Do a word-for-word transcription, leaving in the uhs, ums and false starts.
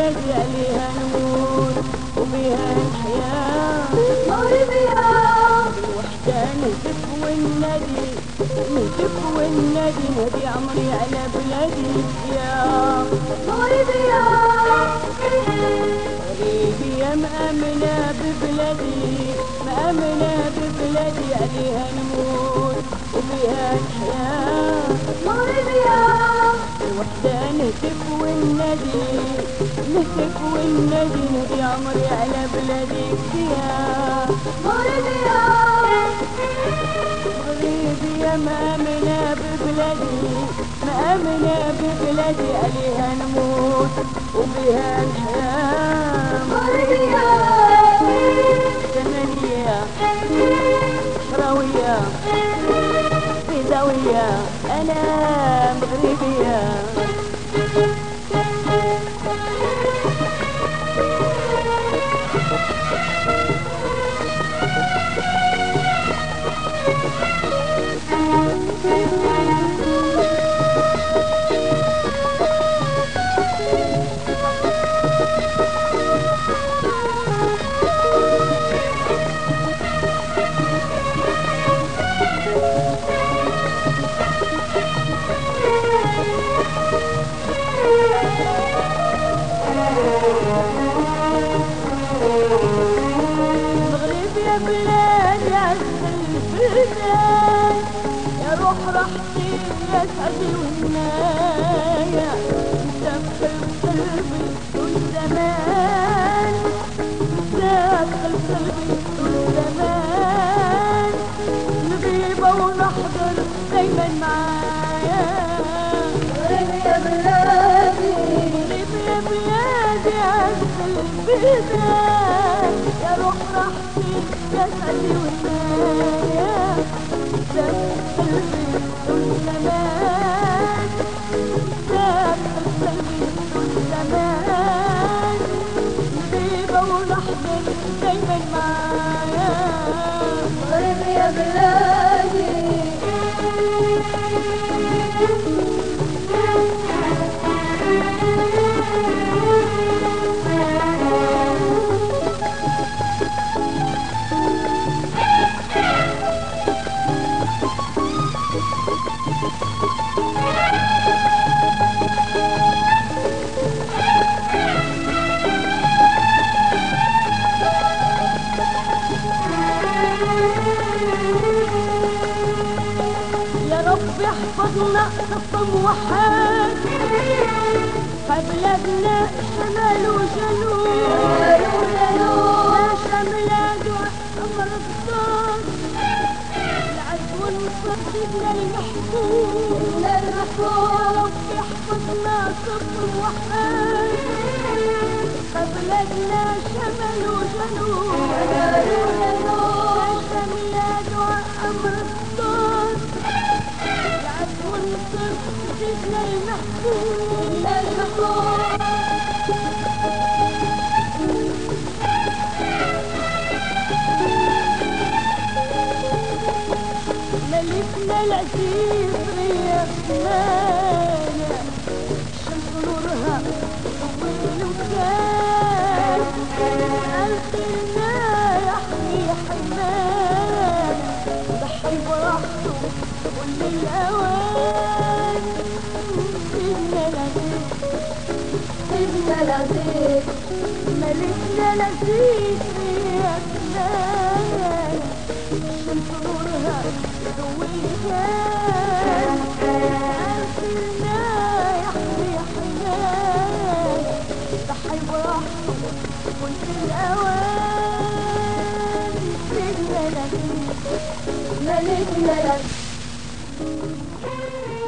بلادي عليها نموت وبها نحيا مغربية بالوحدة نهتف والنادي نهتف والنادي نهدي عمري على بلادي يا مغربية مغربية مأمنة ببلادي مأمنة ببلادي عليها نموت وبها نحيا مغربية الوحدة نهتف والنادي نهتف والنادي نهدي عمري على بلادي يا مغربية مغربية مأمنة ببلادي مأمنة ببلادي عليها نموت وبها نحيا مغربية زمنية شراوية بيضاوية أنا مغربية يا بلادي عسل البلدان يا روح راحتي يا سعدي والنايا دخل قلبي طول زمان دخل قلبي طول زمان نغيبة ونحضر دايما معايا مغربي يا بلادي مغربي يا بلادي عسل البلدان يا روح راحتي يا سعدي والنايا دخل قلبي طول زمان دخل قلبي طول زمان نغيبة ونحضر دايما معايا مغربي يا بلادي يحفظنا قسم وحاد فبلادنا شمال وجنوب لا شملاد وأمر الضاد العدو والنصر سيدنا المحبوب المحبوب يحفظنا قسم وحاد فبلادنا شمال وجنوب لا شملاد وأمر الضاد والنصر سيدنا المحبوب المحبوب ملكنا العزيز رياض مانا الشمس نورها طويل وكان الخيرنا يحمي حمانا ضحي براحته كل الأوان سيدنا لذيذ سيدنا لذيذ ملكنا لذيذ رياض مانا الشمس نورها يضوي الكان الخيرنا يحمي حمانا ضحي براحته كل الأوان سيدنا لذيذ ملكنا لذيذ